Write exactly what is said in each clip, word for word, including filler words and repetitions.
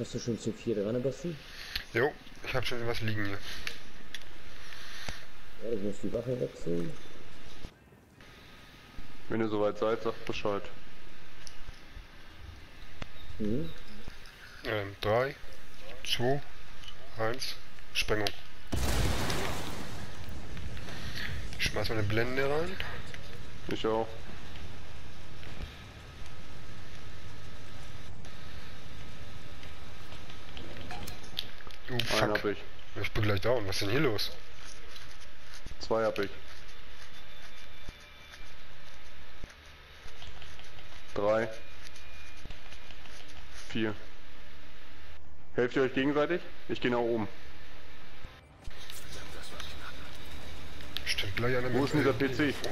Hast du schon C vier dran, Basti? Jo, ich hab schon was liegen hier. Ja, du musst die Waffe wechseln. Wenn ihr soweit seid, sagt Bescheid. Mhm. Ähm, drei, zwei, eins, Sprengung. Ich schmeiß mal eine Blende rein. Ich auch. Oh, Einen fuck. hab ich. Ich bin gleich down. Was ist denn hier los? Zwei hab ich. Drei. Vier. Helft ihr euch gegenseitig? Ich gehe nach oben. Stimmt gleich einer Wo ist denn dieser P C?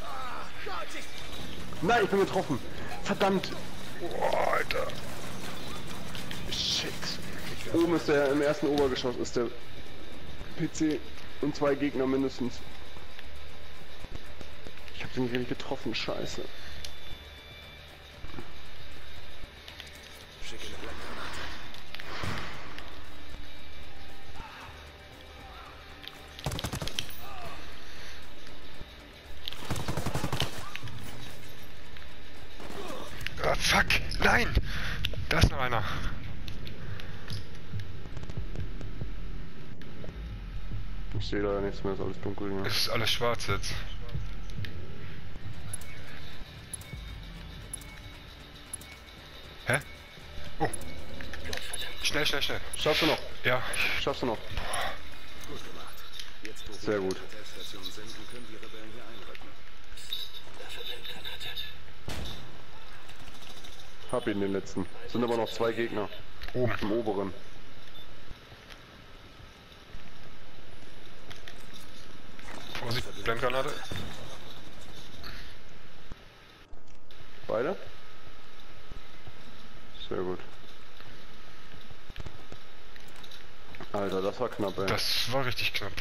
Nein, ich bin getroffen. Verdammt. Oh, Alter. Shit. Oben ist der, im ersten Obergeschoss ist der P C und zwei Gegner mindestens. Ich hab den nicht richtig getroffen, scheiße. Schicke eine Blendgranate. Ah, fuck. Nein. Da ist noch einer. Ich sehe da nichts mehr, ist alles dunkel hier. Es ist alles schwarz jetzt. Hä? Oh. Schnell, schnell, schnell. Schaffst du noch? Ja. Schaffst du noch? Gut gemacht. Jetzt, wo Sehr wir gut. an der Teststation sind, können die Rebellen hier einrücken. Dafür Blendgranate. Hab ihn, den letzten. Sind aber noch zwei Gegner. Oben. Im oberen. Vorsicht, Blendgranate. Beide? Sehr gut. Alter, das war knapp, ey. Das war richtig knapp.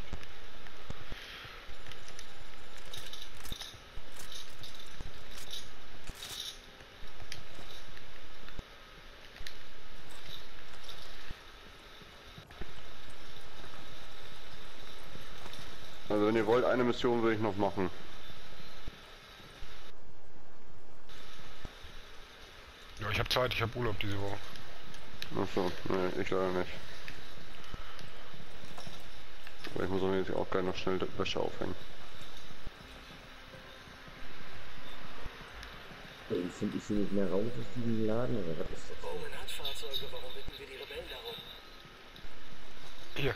Also wenn ihr wollt, eine Mission will ich noch machen. Ja, ich hab Zeit, ich hab Urlaub diese Woche. Achso, nee, ich leider nicht. Aber ich muss auch, jetzt auch gleich noch schnell die Wäsche aufhängen. Ey, finde ich sie nicht mehr raus aus diesem Laden oder was ist das? Bowman hat Fahrzeuge, warum bitten wir die Rebellen darum? Hier.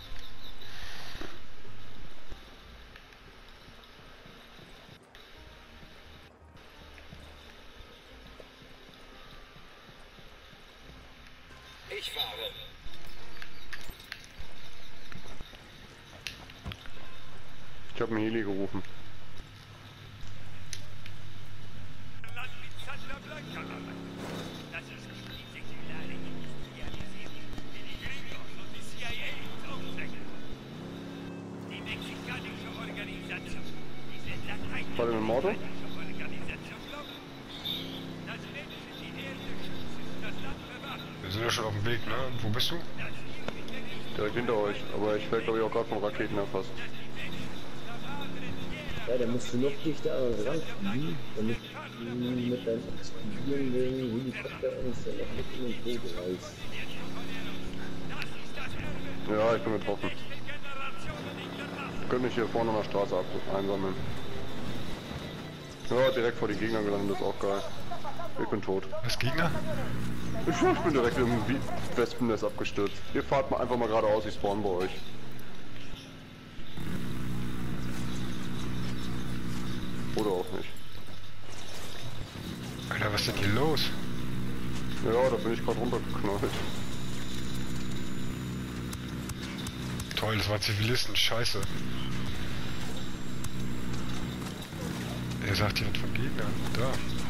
Ich fahre. Ich habe einen Heli gerufen. Warte mit dem Auto? Wir sind ja schon auf dem Weg, ne? Und wo bist du? Direkt hinter euch, aber ich werde glaube ich auch gerade von Raketen erfasst. Ja, der musste noch dichter ranfliegen, damit du mit deinem explodierenden Helikopter uns dann noch mit in den Boden reißt. Ja, ich bin getroffen. Könnt mich hier vorne an der Straße ab einsammeln. Ja, direkt vor den Gegnern gelandet, ist auch geil. Ich bin tot. Was, Gegner? Ich, ich bin direkt im Wespennest abgestürzt. Ihr fahrt mal einfach mal geradeaus, ich spawn bei euch. Oder auch nicht. Alter, was ist denn hier los? Ja, da bin ich gerade runtergeknallt. Toll, das waren Zivilisten, scheiße. Er sagt hier von Gegnern. Da.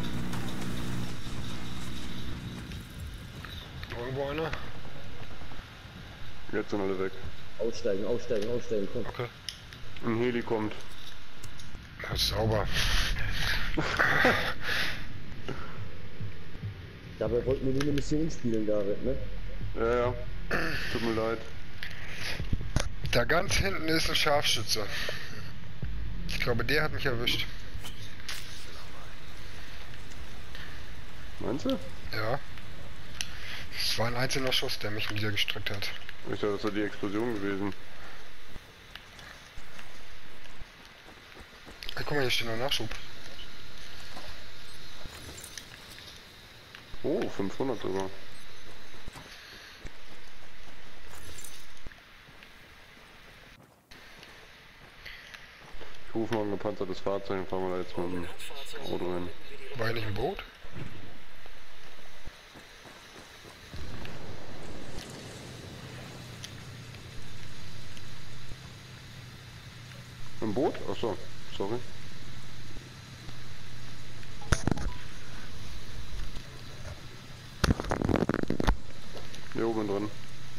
Irgendwo einer? Jetzt sind alle weg. Aussteigen, aussteigen, aussteigen, komm. Okay. Ein Heli kommt. Das ist sauber. Dabei wollten wir nur eine Mission spielen, David, ne? Ja, ja. Tut mir leid. Da ganz hinten ist ein Scharfschütze. Ich glaube, der hat mich erwischt. Meinst du? Ja. Es war ein einzelner Schuss, der mich niedergestreckt hat. Ich dachte, das war die Explosion gewesen. Hey, guck mal, hier steht noch Nachschub. Oh, fünfhundert sogar. Ich rufe mal ein gepanzertes Fahrzeug und fahren wir da jetzt mit dem Auto hin. War hier nicht ein Boot? Ein Boot? Achso, sorry. Hier oben drin.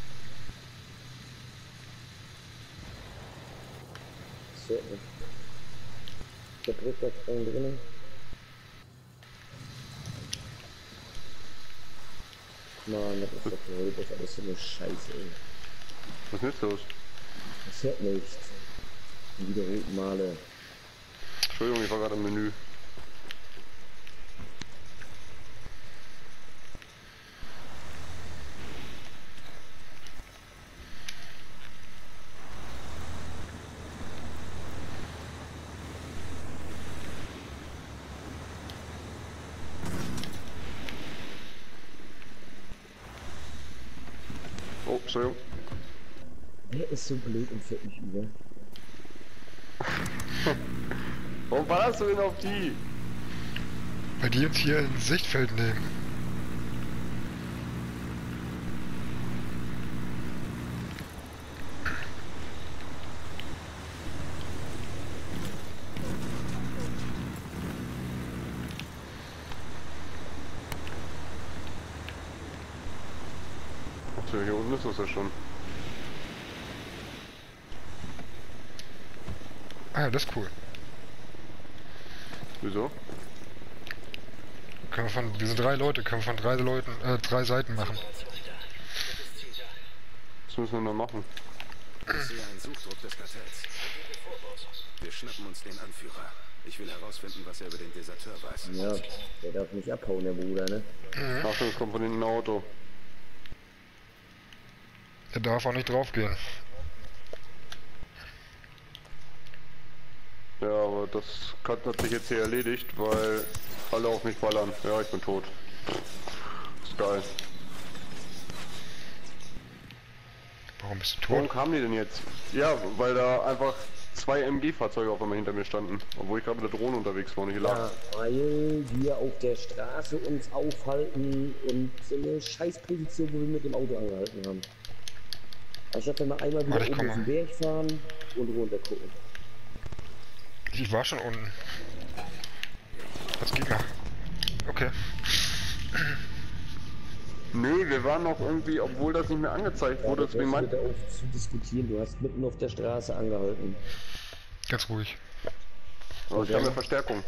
So. Der Brückabsprung drinnen. Mann, das ist doch toll, das ist alles so eine Scheiße, ey. Was ist jetzt los? Das hört nichts. Die wiederholten Male. Entschuldigung, ich war gerade im Menü. Oh, Entschuldigung. Wer ist so blöd und fährt mich über? Warum ballerst du denn auf die? Weil die jetzt hier ins Sichtfeld nehmen. Ach so, hier unten ist das ja schon. Ah ja, das ist cool. Wieso? Können wir von, diese drei Leute können wir von drei Leuten, äh, drei Seiten machen. Was müssen wir noch machen? Ich sehe einen Suchdruck des Kartells. Wir schnappen uns den Anführer. Ich will herausfinden, was er über den Deserteur weiß. Ja, der darf nicht abhauen, der Bruder, ne? Achtung, es kommt von hinten ein Auto. Er darf auch nicht draufgehen. Ja, aber das hat sich jetzt hier erledigt, weil alle auf mich ballern. Ja, ich bin tot. Ist geil. Warum bist du Warum tot? kamen die denn jetzt? Ja, weil da einfach zwei M G-Fahrzeuge auf einmal hinter mir standen. Obwohl ich gerade mit der Drohne unterwegs war und ich lag. Ja, weil wir auf der Straße uns aufhalten und so eine Scheißposition, wo wir mit dem Auto angehalten haben. Anstatt wenn wir einmal wieder Warte, ich oben komm auf den mal. Berg fahren und runter gucken. Ich war schon unten. Als Gegner. Okay. Nö, wir waren noch irgendwie, obwohl das nicht mehr angezeigt wurde, Ja, deswegen mein... bitte auf zu diskutieren. Du hast mitten auf der Straße angehalten. Ganz ruhig. Aber ich habe eine Verstärkung.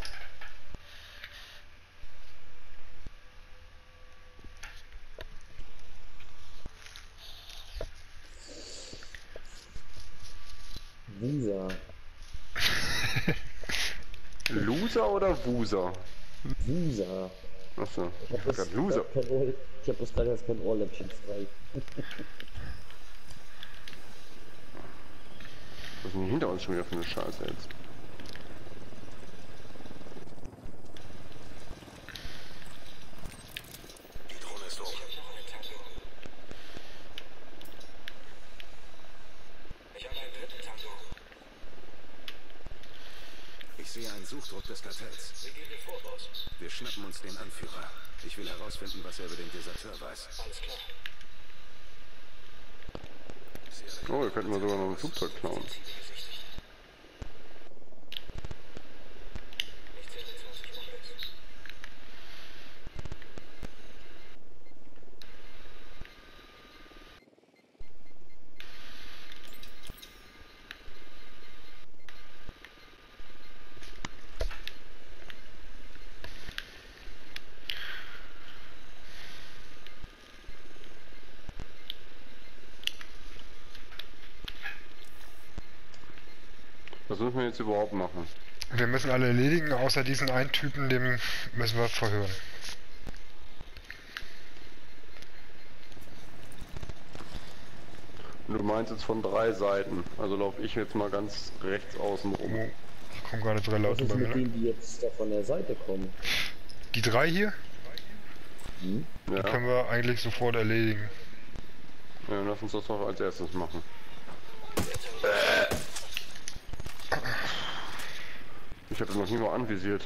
Wusa. Loser oder Wuser? Wusa. Achso, Ich ich hab war das gerade Loser. grad kein Ohr, ich hab das gerade jetzt kein Ohrläppchen frei. Was ist denn hinter uns schon wieder für eine Scheiße jetzt? Die Drohne ist hoch. Ich habe einen dritten Tango. Ich sehe einen Suchdruck des Kartells. Wie gehen wir vor, Boss? Wir schnappen uns den Anführer. Ich will herausfinden, was er über den Deserteur weiß. Alles klar. Oh, wir könnten mal sogar noch ein Flugzeug klauen. müssen wir jetzt überhaupt machen? Wir müssen alle erledigen, außer diesen einen Typen, den müssen wir verhören. Und du meinst jetzt von drei Seiten. Also laufe ich jetzt mal ganz rechts außen rum. Oh, da kommen gerade drei Was Leute ist bei mir. mit Ne? denen, die jetzt da von der Seite kommen? Die drei hier, Hm? die Ja, können wir eigentlich sofort erledigen. ja, lass uns das doch als erstes machen. Ich habe noch nie mal anvisiert.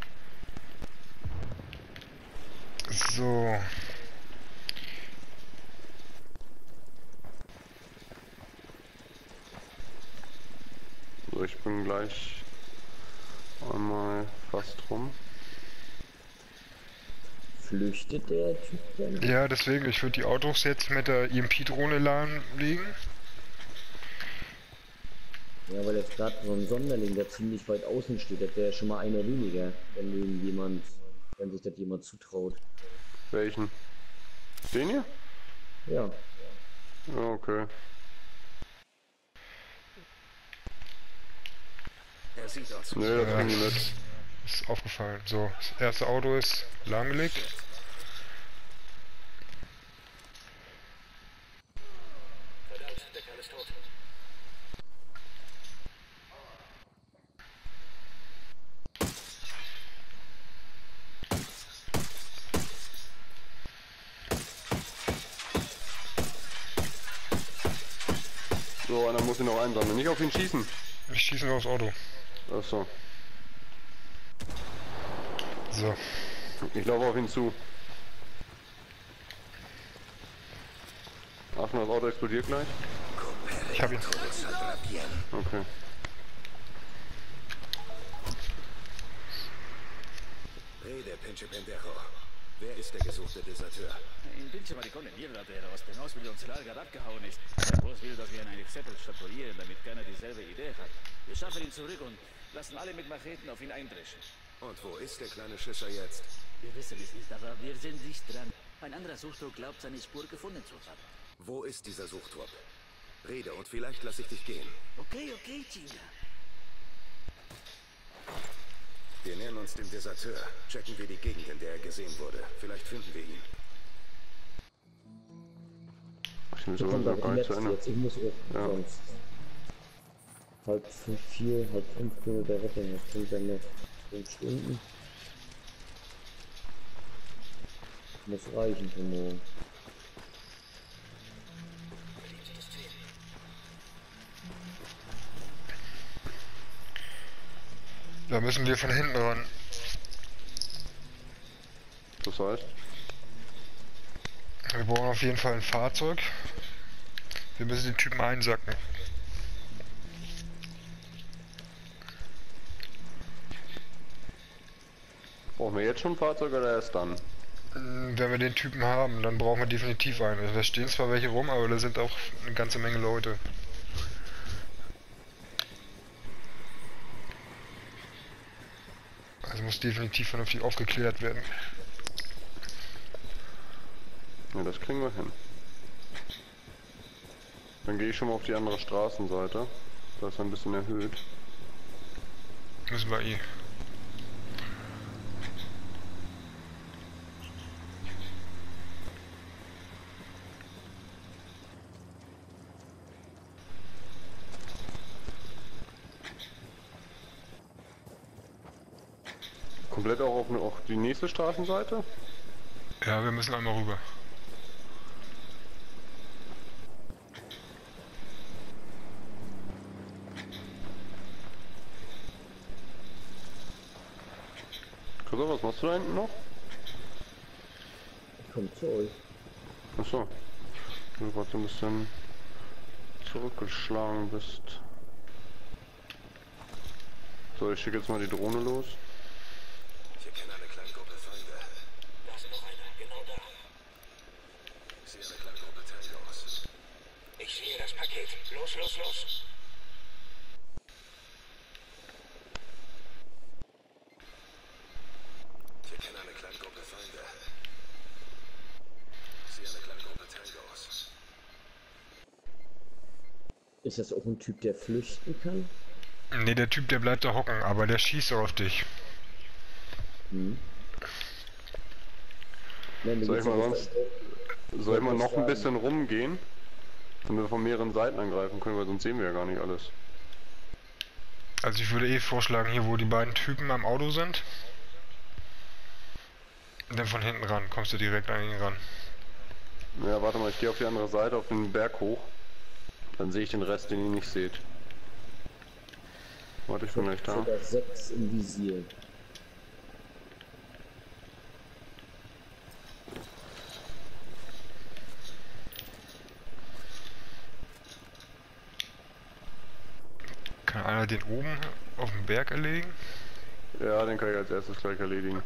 So. So, ich bin gleich einmal fast rum. Flüchtet der Typ denn? Ja, deswegen, ich würde die Autos jetzt mit der E M P-Drohne lahmlegen. Ja, weil jetzt gerade so ein Sonderling, der ziemlich weit außen steht, der wäre schon mal einer weniger, wenn dem jemand, wenn sich das jemand zutraut. Welchen? Den hier? Ja. Ja, okay. Er sieht uns. Nee, das Ja. ging nicht mit. Ist aufgefallen. So, das erste Auto ist lahmgelegt. Verdammt, der Kerl ist tot. So, einer muss ihn noch einsammeln. Nicht auf ihn schießen. Ich schieße nur aufs Auto. Achso. So. Ich laufe auf ihn zu. Achtung, das Auto explodiert gleich. Ich hab ihn. Okay. Hey, der pinche pendejo. Wer ist der gesuchte Deserteur? Ein pinche maricone mierda, der aus dem Ausbildungslager abgehauen ist. Der Boss will, dass wir in eine Zettel statuieren, damit keiner dieselbe Idee hat. Wir schaffen ihn zurück und lassen alle mit Macheten auf ihn eindreschen. Und wo ist der kleine Schisser jetzt? Wir wissen es nicht, aber wir sind dicht dran. Ein anderer Suchtrupp glaubt, seine Spur gefunden zu haben. Wo ist dieser Suchtrupp? Rede und vielleicht lasse ich dich gehen. Okay, okay, Gina. Wir nähern uns dem Deserteur. Checken wir die Gegend, in der er gesehen wurde. Vielleicht finden wir ihn. Ich bin Da sogar kommt noch aber gar die nicht zu letzte Ende. jetzt. Ich muss auch Ja. sonst. Halb fünf, vier, halb fünf Kilometer Rettung. Das bringt dann noch fünf Stunden. Muss reichen für morgen. Da müssen wir von hinten ran. Das heißt, Wir brauchen auf jeden Fall ein Fahrzeug. Wir müssen den Typen einsacken. brauchen wir jetzt schon ein Fahrzeug oder erst dann? Wenn wir den Typen haben, dann brauchen wir definitiv einen. Da stehen zwar welche rum, aber da sind auch eine ganze Menge Leute. Also muss definitiv vernünftig aufgeklärt werden. Ja, das kriegen wir hin. Dann gehe ich schon mal auf die andere Straßenseite. Da ist ein bisschen erhöht. Müssen wir eh. Komplett auch auf, eine, auf die nächste Straßenseite? Ja, wir müssen einmal rüber. Christoph, was machst du da hinten noch? Ich komm zu euch. Achso. Du gerade so ein bisschen zurückgeschlagen bist. So, ich schicke jetzt mal die Drohne los. Ich erkenne eine kleine Gruppe Feinde. Da ist noch einer, genau da. Ich sehe eine kleine Gruppe Tangos. Ich sehe das Paket. Los, los, los. Ich erkenne eine kleine Gruppe Feinde. Ich sehe eine kleine Gruppe Tangos. Ist das auch ein Typ, der flüchten kann? Ne, der Typ, der bleibt da hocken, aber der schießt auch auf dich. Hm. Nein, mir Soll ich geht's mal um sonst, das- soll ich mal das noch ein Fragen. bisschen rumgehen? Wenn wir von mehreren Seiten angreifen können, weil sonst sehen wir ja gar nicht alles. Also ich würde eh vorschlagen, hier wo die beiden Typen am Auto sind. Dann von hinten ran, kommst du direkt an ihn ran. Ja, warte mal, ich gehe auf die andere Seite, auf den Berg hoch. Dann sehe ich den Rest, den ihr nicht seht. Warte, ich bin gleich da. Sogar sechs im Visier. Kann einer den oben auf dem Berg erlegen? Ja, den kann ich als erstes gleich erledigen.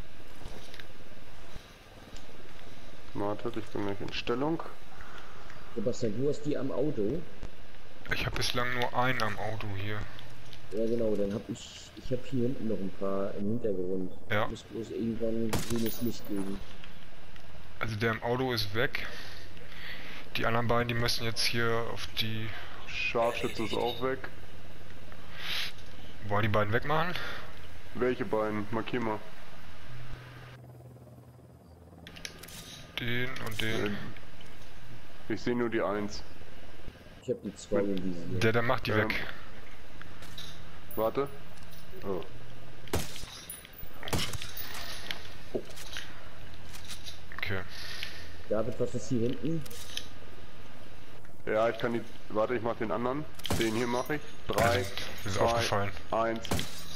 Wartet, ich bin gleich in Stellung. Sebastian, du hast die am Auto. Ich habe bislang nur einen am Auto hier. Ja genau, dann hab ich, ich habe hier hinten noch ein paar im Hintergrund. Ja. Muss bloß irgendwann grünes Licht geben. Also der im Auto ist weg. Die anderen beiden, die müssen jetzt hier auf die... Scharfschütze ist auch weg. Wollen die beiden wegmachen? Welche beiden? Markier mal. Den und den. Ich sehe nur die eins. Ich habe die zwei im Visier. Der, der macht die Ähm, weg. Warte. Oh. Okay. David, was ist hier hinten? Ja, ich kann die. Warte, ich mach den anderen. Den hier mache ich. Drei, Ist zwei, aufgefallen. eins.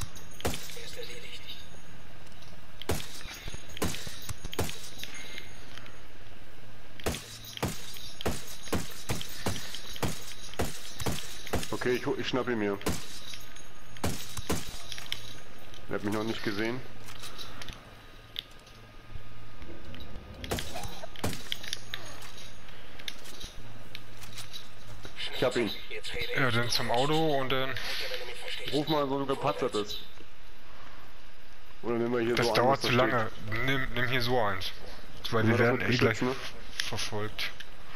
Okay, ich, hol- ich schnapp ihn mir. Er hat mich noch nicht gesehen. Ich hab ihn. Ja, dann zum Auto und dann... Ruf mal so ein gepanzertes. Oder nehmen wir hier Das so dauert ein, zu was da lange. Nimm, nimm hier so eins. Weil wir Ja, das werden wird eh gleich geschützt, verfolgt.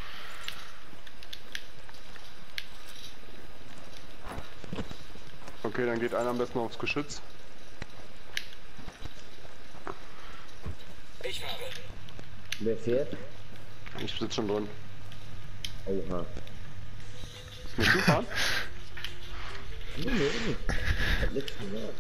steht. Okay, dann geht einer am besten aufs Geschütz. Wer fährt? Ich sitze schon drin. Oha. Willst du fahren? Nee, nee, nee. Ich hab nichts gesagt.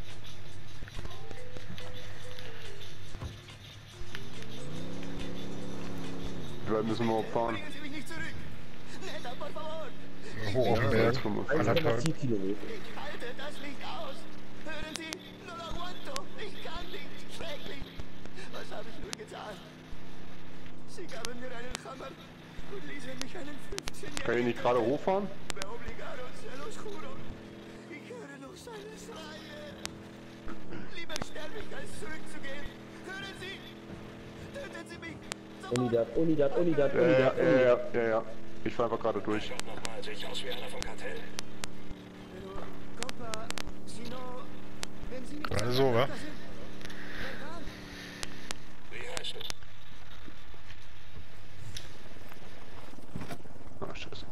Wie weit müssen wir überhaupt fahren? Bringen Sie mich nicht zurück! Neta, por favor! Hoch auf den Berg. Jetzt kommen wir. eins Komma Anderthalb. vier Kilometer. Ich halte das nicht aus! Hören Sie? No lo aguanto! Ich kann nicht! Schrecklich! Was habe ich nur getan? Sie gaben mir einen Hammer und ließen mich einen fünfzehnjährigen... Kann ich nicht gerade hochfahren? Me obligaron, se los juro. Ich höre noch seine Schreie. Lieber sterbe ich, als zurückzugehen. Hören Sie? Töten Sie mich! Unidad, Unidad, Unidad, Ja, ja, Unidad, ja, Unidad. ja, ja, ja. Ich fahr einfach gerade durch. Nochmal sich aus wie einer vom Kartell. Pero, compa, si no... Wenn Sie nicht... Gerade so, wa? sind, wer dann? Wie heißt du? Ah, scheiße.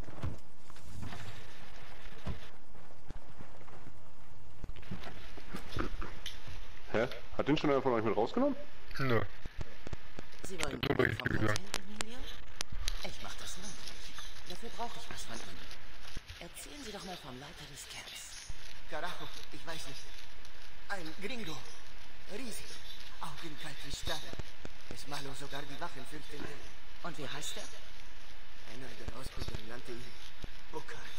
Hä? Hat den schon einer von euch mit rausgenommen? Nö. Sie wollen So Blut durch vom gegangen. Hotel, Emilio? Ich mach das möglich. Dafür brauche ich was von Ihnen. Erzählen Sie doch mal vom Leiter des Camps. Carajo, ich weiß nicht. Ein Gringo. Riesig. Augenkalt wie Steine. Es malo sogar die Wachen fürchten ihn. Und wie heißt er? Einer der Ausbilder nannte ihn Burkhardt.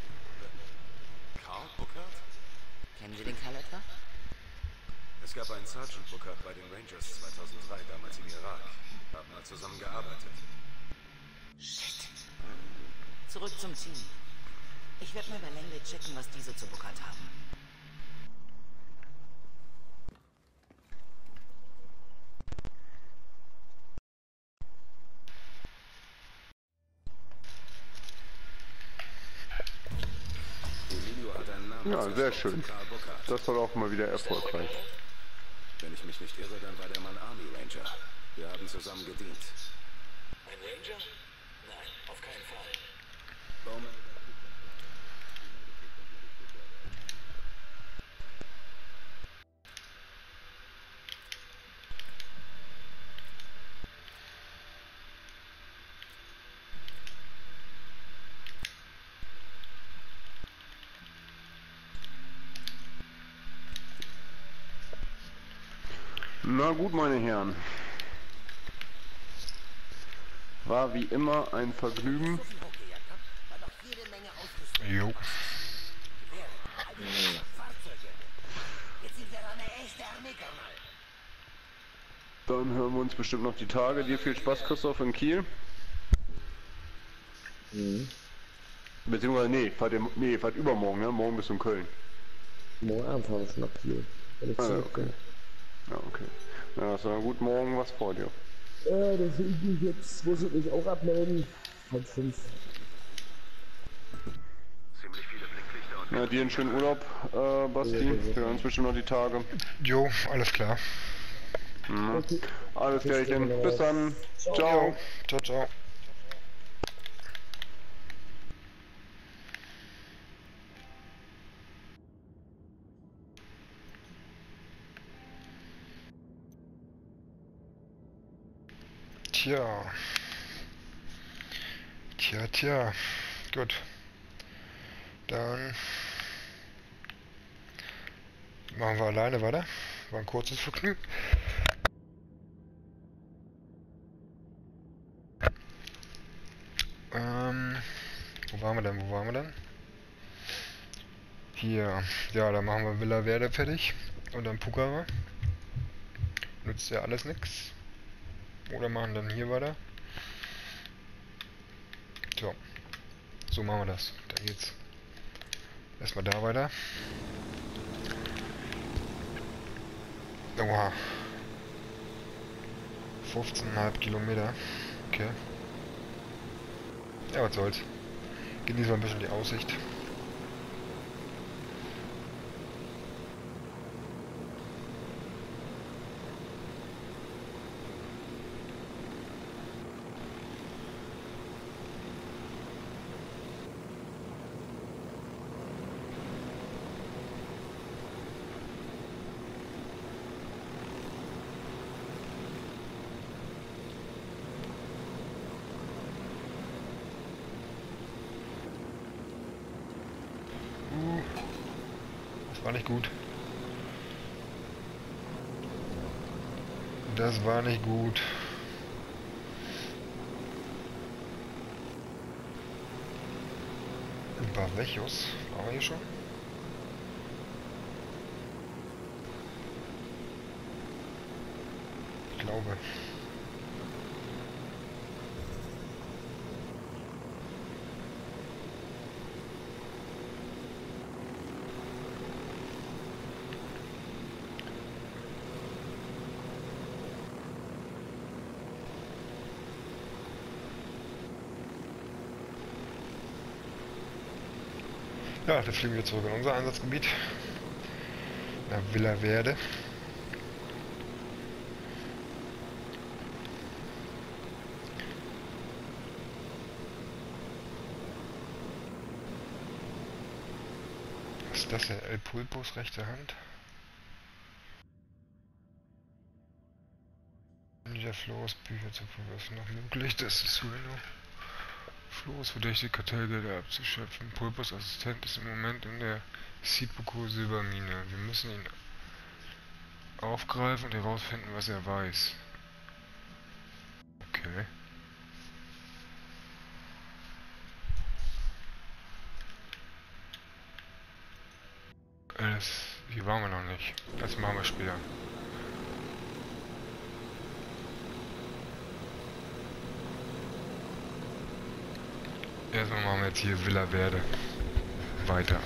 Karl Burkhardt? Kennen Sie den Kerl etwa? Es gab einen Sergeant Burkhardt bei den Rangers zweitausenddrei, damals im Irak. Haben mal zusammen gearbeitet. Shit. Zurück zum Team. Ich werde mal bei Langley checken, was diese zu Burkhardt haben. Emilio hat einen Namen. Ja, sehr schön. Karl Burkhardt. Das war auch mal wieder erfolgreich. Wenn ich mich nicht irre, dann war der Mann Army Ranger. Wir haben zusammen gedient. Ein Ranger? Nein, auf keinen Fall. Bowman. Na gut, meine Herren. War wie immer ein Vergnügen. Jo. Dann hören wir uns bestimmt noch die Tage. Dir viel Spaß, Christoph, in Kiel. Mhm. Beziehungsweise, nee, fahrt, ihr, nee, fahrt übermorgen, ne? Morgen bist du in Köln. Morgen Abend fahren wir schon nach Kiel. Wenn ich Ah, zurück okay. bin. Ja, okay. Ja, ist ja gut, morgen was vor dir. Ja, das will ich mich jetzt, muss ich mich auch abmelden. Halb fünf. Ziemlich viele Blicklichter und Ja, dir einen schönen Urlaub, äh, Basti. Wir hören uns bestimmt noch die Tage. Jo, alles klar. Mhm. Okay. Alles Bis klärchen. dann. Bis dann. Ciao. Ciao. Jo, ciao, ciao. Tja. Tja, tja. Gut. Dann machen wir alleine weiter. War ein kurzes Vergnügen. Ähm, wo waren wir denn? Wo waren wir denn? Hier. Ja, dann machen wir Villa Verde fertig. Und dann Pucara. Nützt ja alles nix. Oder machen dann hier weiter. So. So machen wir das. Dann geht's erstmal da weiter. Oha. fünfzehn Komma fünf Kilometer. Okay. Ja, was soll's. Genießen wir ein bisschen die Aussicht. Uh, das war nicht gut. Das war nicht gut. Bavechos, waren wir hier schon? Ich glaube. Ja, dann fliegen wir zurück in unser Einsatzgebiet. Nach Villa Verde. Was ist das denn? El Pulpos rechte Hand? Dieser Floß, Bücher zu verwerfen, noch möglich, das ist Sueno. Floß verdächtigt, Kartellgelder abzuschöpfen. Pulpos Assistent ist im Moment in der Sipuko Silbermine. Wir müssen ihn aufgreifen und herausfinden, was er weiß. Okay. Das, hier waren wir noch nicht. Das machen wir später. Erstmal machen wir jetzt hier Villa Verde weiter.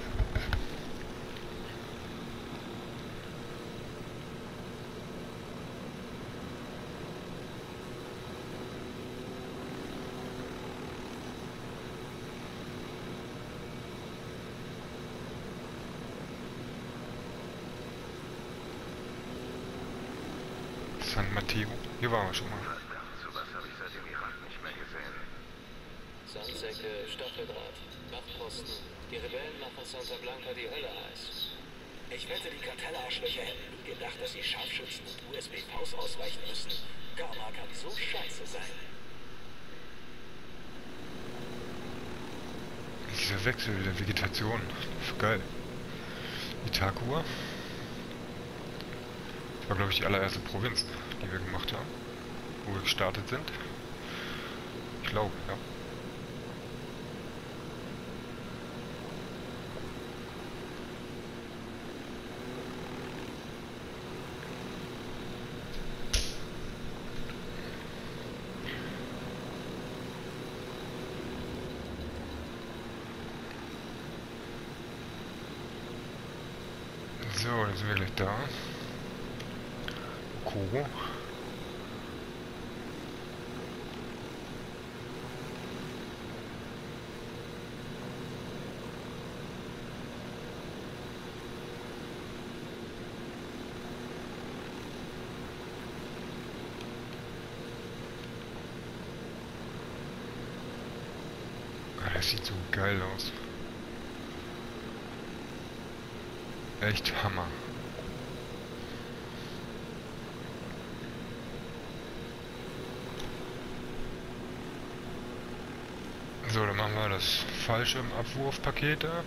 San Mateo. Hier waren wir schon mal. sowas habe ich seit dem Irak nicht mehr gesehen. Sandsäcke, Stacheldraht, Wachposten. Die Rebellen machen Santa Blanca die Hölle heiß. Ich wette, die Kartellarschlöcher hätten nie gedacht, dass sie Scharfschützen und U S B-Vs ausweichen müssen. Karma kann so scheiße sein. Dieser Wechsel der Vegetation. Geil. Itakua. war, glaube ich, die allererste Provinz, die wir gemacht haben, wo wir gestartet sind. Ich glaube, ja. So, jetzt sind wir gleich da. Koro. Ah, das sieht so geil aus. Echt Hammer. So, dann machen wir das Fallschirmabwurfpaket da.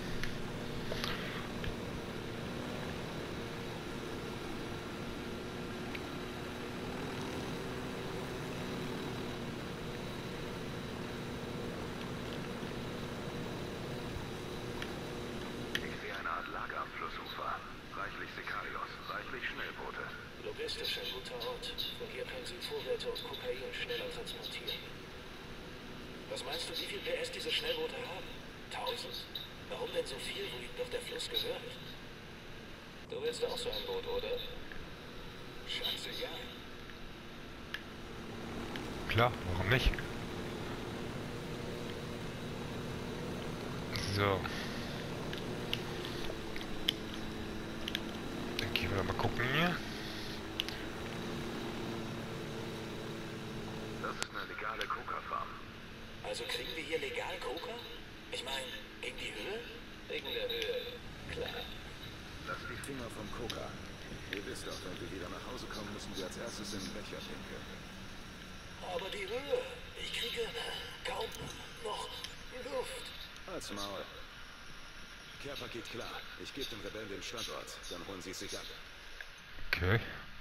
Logistisch ein guter Ort. Von hier können Sie Vorräte und Kokain schneller transportieren. Was meinst du, wie viel P S diese Schnellboote haben? Tausend? Warum denn so viel, wo ihnen doch der Fluss gehört? Du willst auch so ein Boot, oder? Scheißegal. Klar, warum nicht? So. Dann gehen wir mal gucken hier. Das ist eine legale Coca-Farm. Also kriegen wir hier legal Coca? Ich meine, gegen die Höhe? Wegen der Höhe, klar. Lass die Finger vom Coca. Ihr wisst doch, wenn wir wieder nach Hause kommen, müssen wir als erstes in den Becher pinkeln. Aber die Höhe, ich kriege kaum noch Luft. Als Maul. Care-Paket klar. Ich gebe den Rebellen den Standort. Dann holen sie es sich ab. Okay.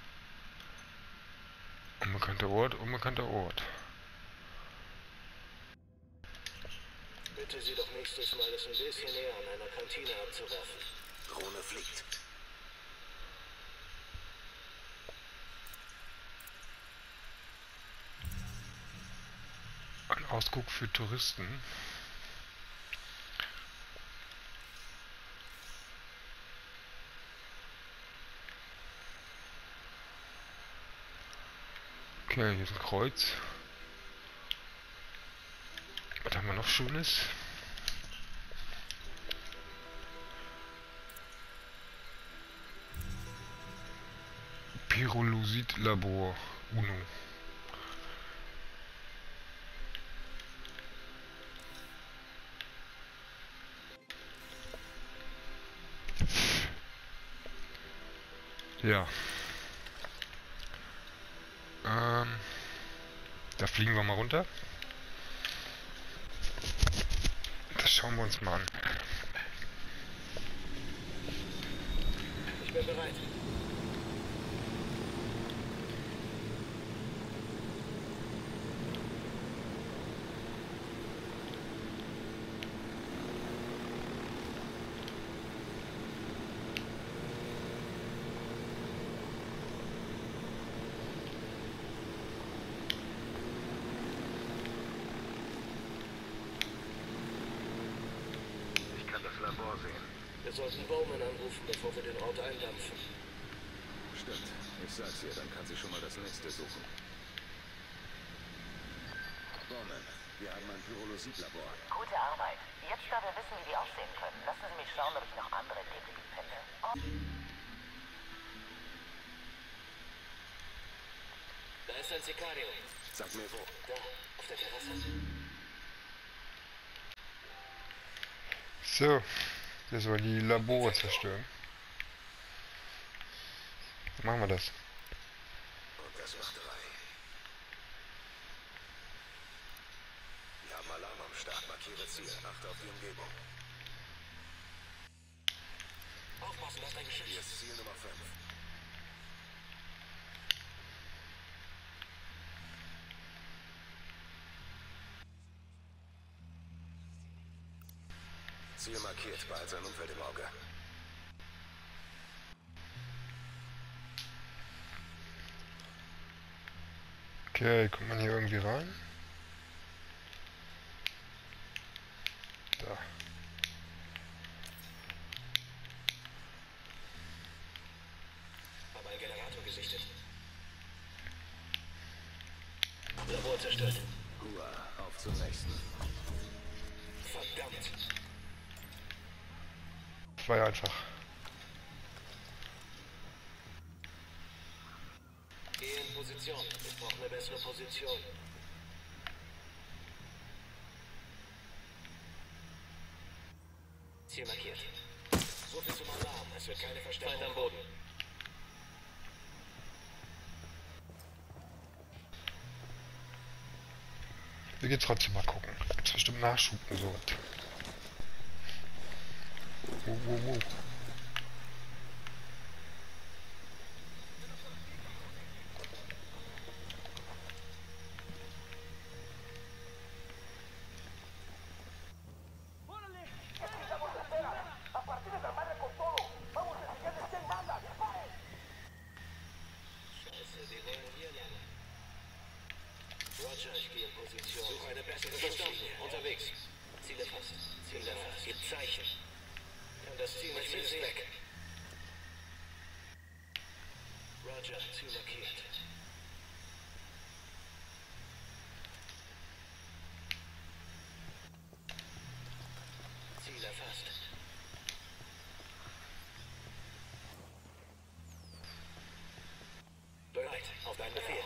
Unbekannter Ort, unbekannter Ort. Bitte Sie doch nächstes Mal, es ein bisschen näher an einer Kantine abzuwerfen. Drohne fliegt. Ein Ausguck für Touristen. Okay, hier ist ein Kreuz. Was haben wir noch Schönes? Pyrolysit-Labor UNO. Ja. Ähm, da fliegen wir mal runter. Das schauen wir uns mal an. Ich bin bereit. Labor sehen. Wir sollten Bowman anrufen, bevor wir den Ort eindampfen. Stimmt. Ich sag's ihr, dann kann sie schon mal das nächste suchen. Bowman, wir haben ein Pyrolysit-Labor. Gute Arbeit. Jetzt, da wir wissen, wie die aussehen können, lassen Sie mich schauen, ob ich noch andere Depri finde. Oh. Da ist ein Sicario. Sag mir wo. Da, auf der Terrasse. So, jetzt wollen wir die Labore zerstören. Machen wir das. Und das macht drei. Wir haben Alarm am Start. Markiere Ziel. Achte auf die Umgebung. Aufpassen, das ist ein Geschütz. Hier ist Ziel Nummer fünf. Ziel markiert, behalt sein Umfeld im Auge. Okay, kommt man hier irgendwie rein? Da. Hab einen Generator gesichtet. Labor zerstört. Hua, auf zum nächsten. Verdammt. Das war ja einfach. Geh in Position. Ich brauche eine bessere Position. Ziel markiert. So viel zum Alarm. Es wird keine Verstärkung. Feind am Boden. Wir gehen trotzdem mal gucken. Gibt's bestimmt Nachschub und so. Wow, wow, wow. Roger, ich gehe in Position. Suche eine bessere Verstanden. Unterwegs. Ziel erfasst. Ziel erfasst. Gib Zeichen. Kann das Ziel nicht mehr sehen. Weg. Roger, Ziel markiert. Ziel erfasst. Bereit. Auf deinen Befehl.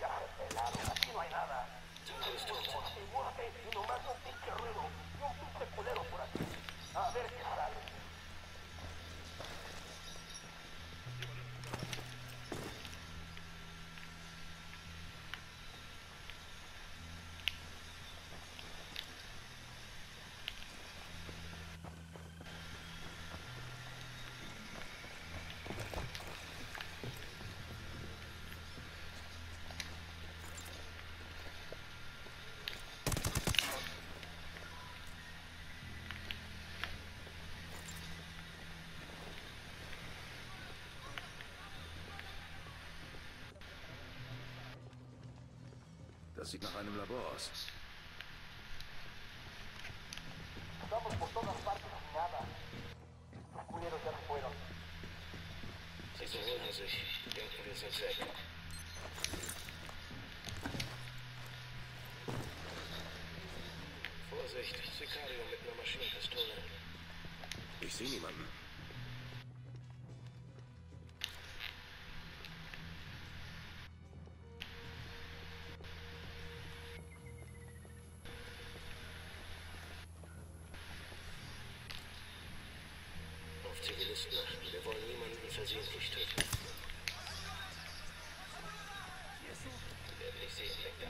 Tango ist tot. Das sieht nach einem Labor aus. Sie verholen sich. Denken, wir sind weg. Vorsicht, Sicario mit einer Maschinenpistole. Ich sehe niemanden. Auf Zivilisten achten. Wir wollen niemanden versehentlich töten. Wir werden nicht sehen, weg da.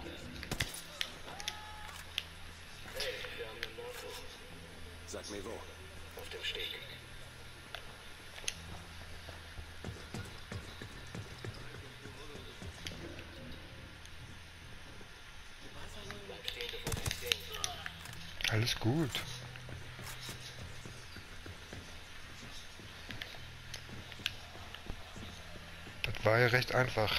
Hey, wir haben einen Narko. Sag mir wo. Auf dem Steg. Bleib stehen, bevor wir dich sehen. Alles gut. Das war ja recht einfach.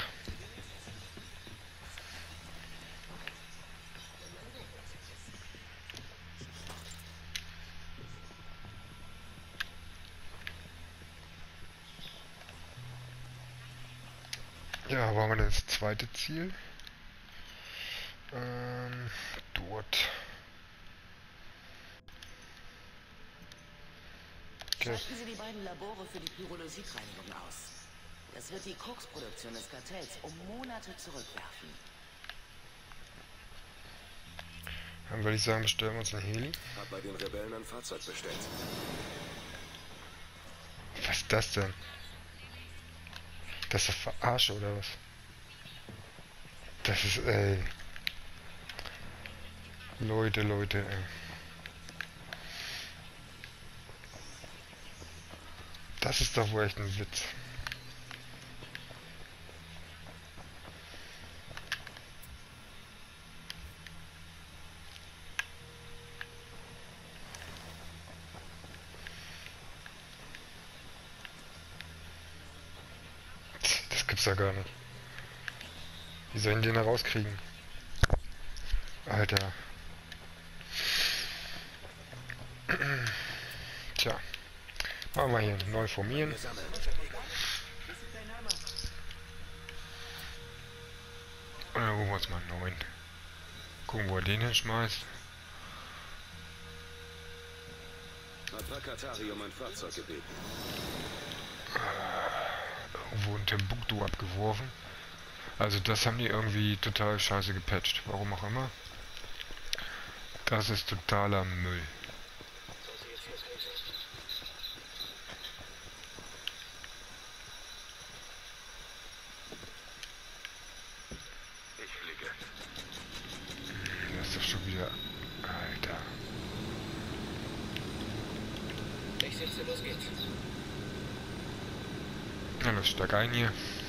Ja, wo haben wir denn das zweite Ziel? Ähm, dort. Okay. Schalten Sie die beiden Labore für die Pyrolysitreinigung aus. Das wird die Koksproduktion des Kartells um Monate zurückwerfen. Dann würde ich sagen, bestellen wir uns einen Heli. Hab bei den Rebellen ein Fahrzeug bestellt. Was ist das denn? Das ist doch Verarsche oder was? Das ist, ey. Leute, Leute, ey. Das ist doch wohl echt ein Witz. gibt's ja gar nicht. Wie sollen die denn da rauskriegen? Alter. Tja. Machen wir hier neu formieren. Und dann gucken wir uns mal einen neuen. Gucken, wo er den hinschmeißt. Hat Rakatari um ein Fahrzeug gebeten. Irgendwo in Timbuktu abgeworfen. Also das haben die irgendwie total scheiße gepatcht. Warum auch immer. Das ist totaler Müll. Ich fliege. Das ist doch schon wieder... Alter. Ich sitze, los geht's. Na, los, steig ein hier.